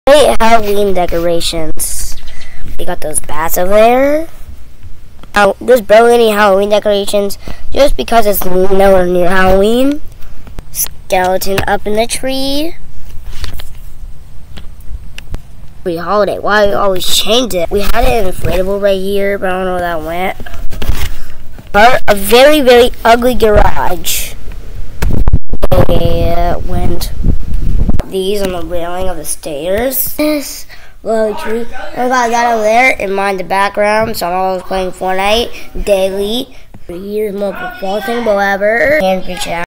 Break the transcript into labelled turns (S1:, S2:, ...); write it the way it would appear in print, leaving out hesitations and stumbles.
S1: Great Halloween decorations. We got those bats over there. There's barely any Halloween decorations just because it's nowhere near Halloween. Skeleton up in the tree. Free holiday. Why we always change it? We had an inflatable right here, but I don't know where that went. But a very, very ugly garage. It went these on the railing of the stairs. This little tree. I got that over there in mind the background, so I'm always playing Fortnite daily. Here's more football thing, whatever. And reach out.